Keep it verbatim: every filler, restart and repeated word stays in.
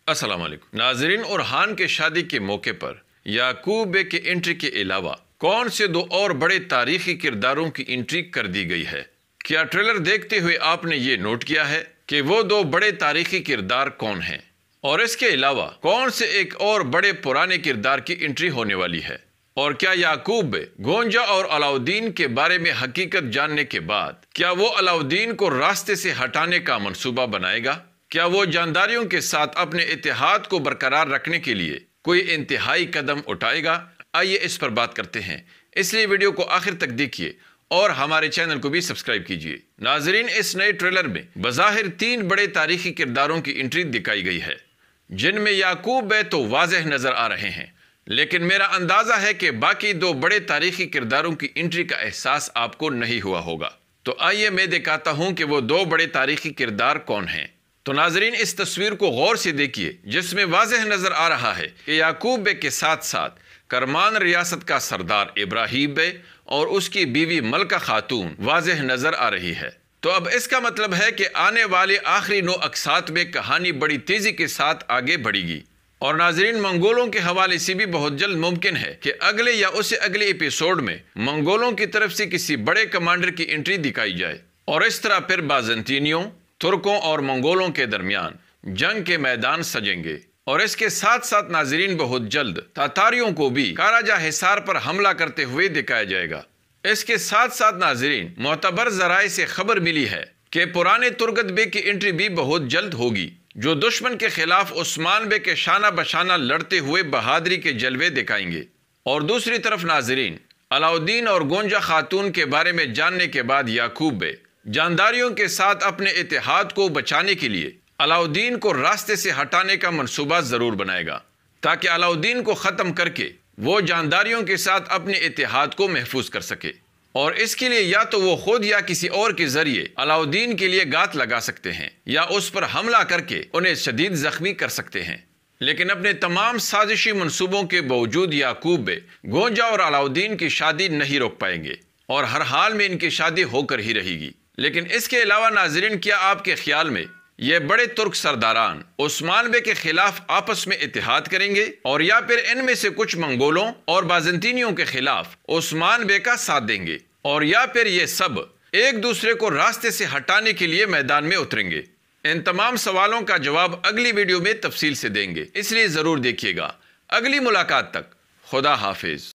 अस्सलाम वालेकुम नाजरीन। ओरहान के शादी के मौके पर याकूब बे के एंट्री के अलावा कौन से दो और बड़े तारीखी किरदारों की एंट्री कर दी गई है? क्या ट्रेलर देखते हुए आपने ये नोट किया है कि वो दो बड़े तारीखी किरदार कौन हैं? और इसके अलावा कौन से एक और बड़े पुराने किरदार की एंट्री होने वाली है? और क्या याकूब बे गोंजा और अलाउद्दीन के बारे में हकीकत जानने के बाद क्या वो अलाउद्दीन को रास्ते से हटाने का मंसूबा बनाएगा? क्या वो जानदारियों के साथ अपने इत्तेहाद को बरकरार रखने के लिए कोई इंतहाई कदम उठाएगा? आइए इस पर बात करते हैं, इसलिए वीडियो को आखिर तक देखिए और हमारे चैनल को भी सब्सक्राइब कीजिए। नाजरीन, इस नए ट्रेलर में बज़ाहिर तीन बड़े तारीखी किरदारों की एंट्री दिखाई गई है, जिनमें याकूब बे तो वाज़ेह नजर आ रहे हैं, लेकिन मेरा अंदाजा है कि बाकी दो बड़े तारीखी किरदारों की एंट्री का एहसास आपको नहीं हुआ होगा। तो आइए मैं दिखाता हूं कि वो दो बड़े तारीखी किरदार कौन हैं। तो नाजरीन, इस तस्वीर को गौर से देखिए, जिसमें वाज़ेह नजर आ रहा है कि याकूब बे के साथ साथ करमान रियासत का सरदार इब्राहिम बे और उसकी बीवी मलका खातून वाज़ेह नजर आ रही है। तो अब इसका मतलब है कि आने वाले आखिरी नौ अक्सात में कहानी बड़ी तेजी के साथ आगे बढ़ेगी। और नाजरीन, मंगोलों के हवाले से भी बहुत जल्द मुमकिन है कि अगले या उससे अगले एपिसोड में मंगोलों की तरफ से किसी बड़े कमांडर की एंट्री दिखाई जाए और इस तरह फिर बाज़ंतीनियों, तुर्कों और मंगोलों के दरमियान जंग के मैदान सजेंगे। और इसके साथ साथ नाजरीन, बहुत जल्द तातारियों को भी काराजा हिसार पर हमला करते हुए दिखाया जाएगा। इसके साथ साथ नाजरीन, मोतबर जराए से खबर मिली है कि पुराने तुर्गत बे की एंट्री भी बहुत जल्द होगी, जो दुश्मन के खिलाफ उस्मान बे के शाना बशाना लड़ते हुए बहादुरी के जलवे दिखाएंगे। और दूसरी तरफ नाजरीन, अलाउद्दीन और गोंजा खातून के बारे में जानने के बाद याकूब बे जानदारियों के साथ अपने इत्तेहाद को बचाने के लिए अलाउद्दीन को रास्ते से हटाने का मंसूबा जरूर बनाएगा, ताकि अलाउद्दीन को ख़त्म करके वो जानदारियों के साथ अपने इत्तेहाद को महफूज कर सके। और इसके लिए या तो वो खुद या किसी और के जरिए अलाउद्दीन के लिए गात लगा सकते हैं या उस पर हमला करके उन्हें शदीद जख्मी कर सकते हैं। लेकिन अपने तमाम साजिशी मंसूबों के बावजूद याकूब बे गोंजा और अलाउद्दीन की शादी नहीं रोक पाएंगे और हर हाल में इनकी शादी होकर ही रहेगी। लेकिन इसके अलावा नाजरीन, क्या आपके ख्याल में ये बड़े तुर्क सरदारान उस्मान बे के खिलाफ आपस में इत्तेहाद करेंगे, और या फिर इनमें से कुछ मंगोलों और बाज़ंतीनियों के खिलाफ उस्मान बे का साथ देंगे, और या फिर ये सब एक दूसरे को रास्ते से हटाने के लिए मैदान में उतरेंगे? इन तमाम सवालों का जवाब अगली वीडियो में तफसील से देंगे, इसलिए जरूर देखिएगा। अगली मुलाकात तक खुदा हाफिज।